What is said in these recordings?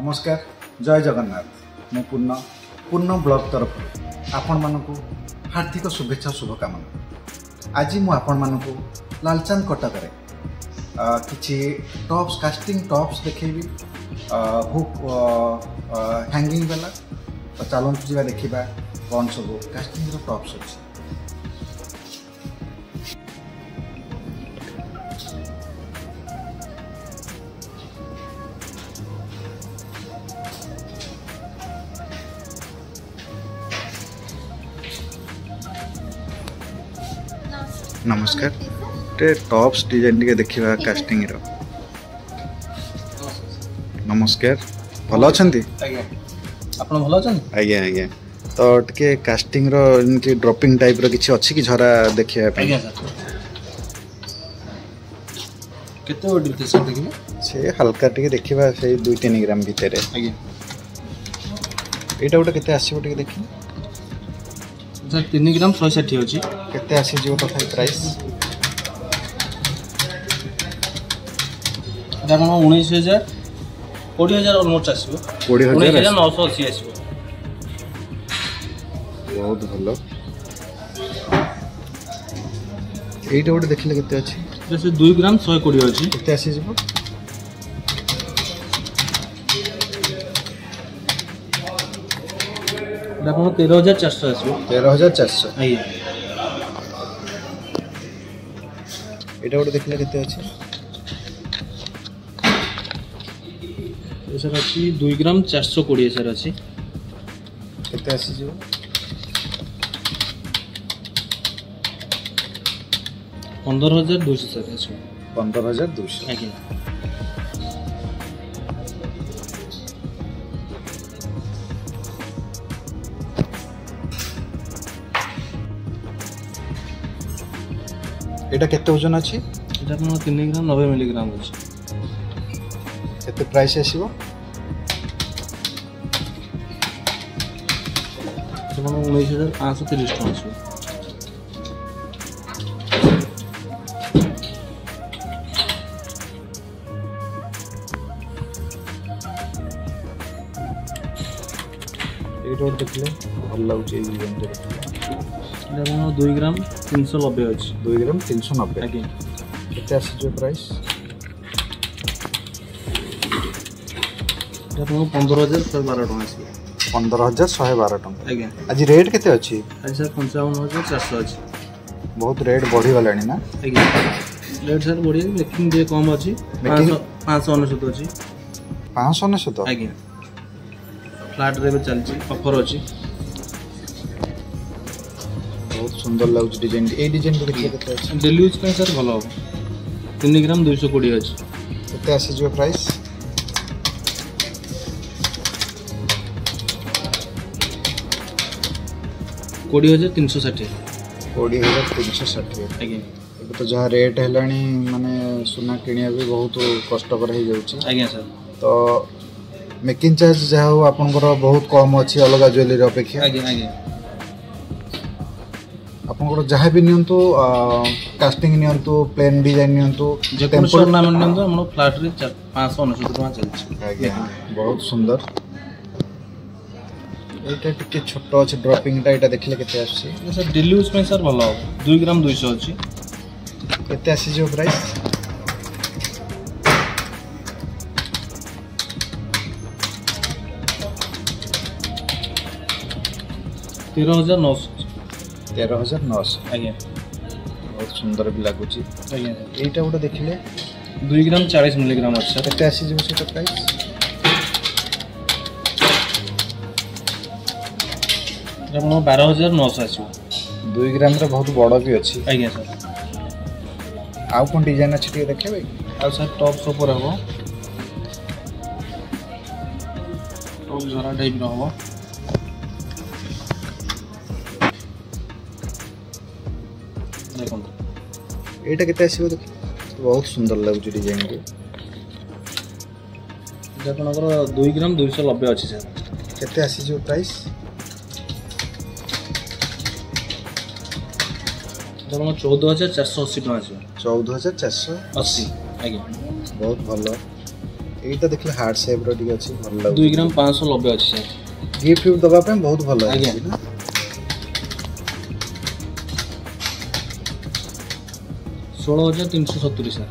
नमस्कार जय जगन्नाथ मु पूर्ण ब्लॉग तरफ आपण मानकु हार्दिक शुभेच्छा शुभकामना। आज मु आपण मानकु लालचांद कटक रे किछि टॉप्स कास्टिंग टॉप्स देखैबी हुक हैंगिंग वाला। तो चलतु जा देखा कौन सब कास्टिंग रो टॉप्स अच्छे। नमस्कार टे टॉप्स डिजाइन टे देखा कास्टिंग रो। नमस्कार भल अछंती आपण भल अछंती आज्ञा आज्ञा। तो टे कास्टिंग रो इनके ड्रॉपिंग टाइप रो किछि अछि कि झरा देखिया पे आज्ञा सर केते ओडी ते सर देखिबे से हल्का टे देखिबा से 2-3 ग्राम भीतर आज्ञा। एटा ओटा केते आसीबो टे देखि सर 3 ग्राम 160 अछि केते आसी जो तो प्राइस दाम 19000 20000 ऑलमोस्ट आसीबो 20980 आसीबो। बहुत भलो एटा ओटा देखले केते अछि जैसे 2 ग्राम 120 अछि केते आसी जिवो दाम 13400 आसीबो 13400 आइए। एटा ओटा देखले केते अछि सर अच्छी 2 ग्राम 420 सर अच्छी केते आसी जिवो 15200 सर अच्छी 15200 आज्ञा। एटा केते ओजन अछि एटा अपन 3 ग्राम 90 मिलीग्राम अछि केते प्राइस आसीबो अपन 19530 टका अछि। एटा ओटा देखले भल लागुची डिजाइन रे एटा अपन 2 ग्राम 390 अछि 2 ग्राम 390 आज्ञा। केते आसी जो प्राइस अपन 15112 टका अछि 15112 टका आज्ञा। आज रेट केते अछि आज सर 55400 अछि बहुत रेट बढ़ी गलानी ना आज्ञा। रेट सर बढ़िया लेकिन जे कम अछि 599 अछि 599 आज्ञा। फ्लैट रे चलछि ऑफर अछि बहुत सुंदर लागुची डिजाइन ए डिजाइन को देखिए केते अछि डेली यूज पे सर भलो 3 ग्राम 220 अछि केते आसी जो प्राइस 20360 20360 आज्ञा। अब तो जहाँ रेट हेलानी माने सुना किनिया भी बहुत कष्टकर हो जाउची आज्ञा सर। तो मेकिंग चार्ज जहाँ हो आपनकर बहुत कम अछि अलग ज्वेलरी अपेक्षा आज्ञा आज्ञा। आपनकर जहाँ भी नियंतु कास्टिंग नियंतु प्लेन डिजाइन नियंतु जे टेम्पल टूर्नामेंट नियंतु हमरो फ्लैट रे 599 टका चलछि आज्ञा। बहुत सुंदर एटा टिके छोटो अछि ड्रॉपिंग टा एटा देखले केते आछि सर डेली यूज पे सर भलो 2 ग्राम 200 अछि केते आसी जो प्राइस 13900 आज्ञा। बहुत सुंदर भी लागुची आज्ञा। एटा गोटे देखिले 2 ग्राम 40 मिलीग्राम अछि सर केते आसी जो सेटा प्राइस अपन 12900 अछि 2 ग्राम रे बहुत बड़ भी अछि आज्ञा सर। आउ कोन डिजाइन अछि टिके देखेबे आ सर टॉप ऊपर हबो टॉप जरा टाइप रो हबो देखो एटा केते आसीबो देख बहुत सुंदर लागुची डिजाइन के आपनकर 2 ग्राम 290 अछि सर केते आसी जो प्राइस आपन 14480 टका अछि 14480 आज्ञा। बहुत भलो एटा देखले हार्ट शेप रो डी अछि भल लागु 2 ग्राम 590 अछि सर गिफ्ट दबा पे बहुत भल आज्ञा। अछि ना 16370 सर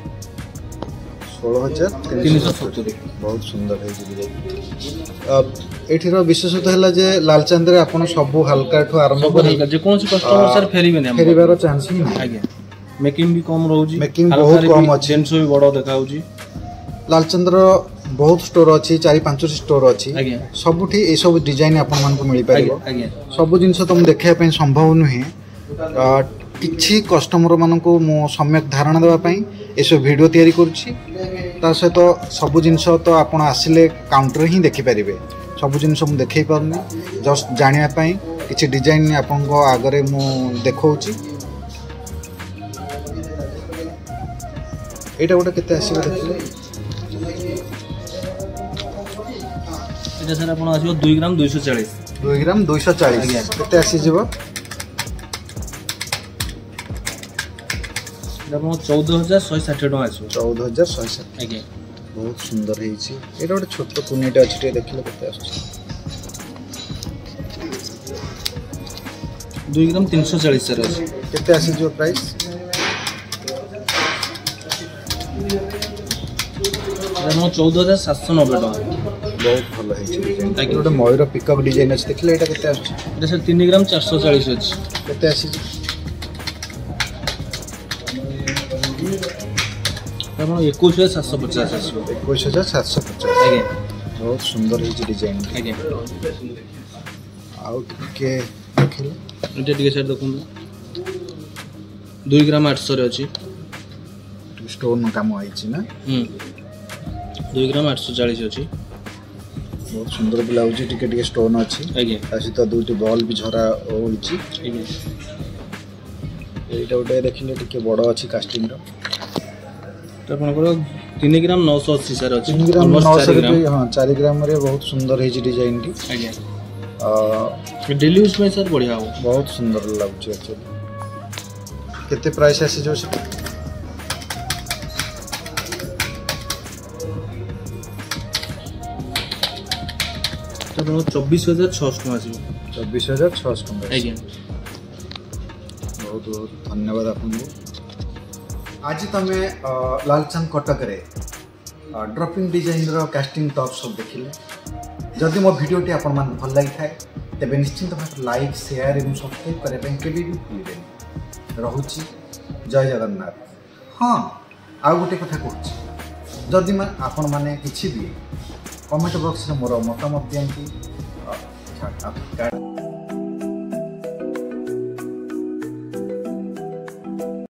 16370 बहुत सुंदर है जी अब एठिर विशेषता हला जे लालचंद रे आपण सब हल्का ठो आरंभ सब हल्का जे कोन कस्टमर सर फेरिबे नै फेरिबार चांस ही नहीं आज्ञा मेकिंग भी कम रहउजी मेकिंग बहुत कम अछि जेंस भी बड़ देखाउजी लालचंद्र बहुत स्टोर अछि 4-5 स्टोर अछि आज्ञा सबुठी ए सब डिजाइन आपण मान को मिली पारिबो आज्ञा सब जिंस तुम देखिया पे संभव नुहे किछि कस्टमर मान को मो सम्यक धारणा देबा पई ए सब वीडियो तयारी करछि ता सहित सब जिंस तो आपण आसिले काउंटर ही देखि परिबे सब जिंस मु देखै परनी जस्ट जानिया पई किछि डिजाइन आपण को आगरे मु देखौछि एटा गोटे केते आसीबे देखिले एटा सर आपण आसीबो 2 ग्राम 240 2 ग्राम 240 केते आसी जेबो एटा 14160 टका आसीबो 14160 आज्ञा बहुत सुंदर है छी एटा गोटे छोट कुनेटा अछि टे देखिले केते आसी 2 ग्राम 340 सर अछि केते आसी जो प्राइस एटा 14790 टका बहुत भल है छी डिजाइन गोटे मयूर पिकअप डिजाइन अछि देखिले एटा केते आसी एटा सर 3 ग्राम 440 अछि केते आसी आपण 21750 अछि 21750 आज्ञा बहुत सुंदर है डिजाइन आज्ञा आउ के देखिले एटा टिके सर देखुन 2 ग्राम 800 रे अछि स्टोन काम होई छी ना 2 ग्राम 840 अछि बहुत सुंदर ब्लाउज टिके टिके स्टोन अछि आज्ञा आसी तो दुटी बॉल भी झरा होई छी आज्ञा एटा उटे देखिले टिके बड़ अछि कास्टिंग रो तो आपनकर 3 ग्राम 980 सर अछि 3 ग्राम 900 रे हां 4 ग्राम रे बहुत सुंदर है डिजाइन की आज्ञा डेली यूज में सर बढ़िया हो बहुत सुंदर लागछ एक्चुअली केते प्राइस आसी जो से तो 24600 टका आसी 24600 टका आज्ञा बहुत बहुत धन्यवाद आपको आज तमे लालचंद कटक रे ड्रॉपिंग डिजाइन रो कास्टिंग टॉप सब देखिले जदि मो वीडियो टी आपन मान भल लागि थाए तेबे निश्चित भाव लाइक शेयर एवं सब्सक्राइब करे पे केबे भी भूलिबे रहउची जय जगन्नाथ हां आ गोटे कथा कहूची जदि मैं आपन माने किछि भी कमेंट बॉक्स रे मोर मतामत दियंती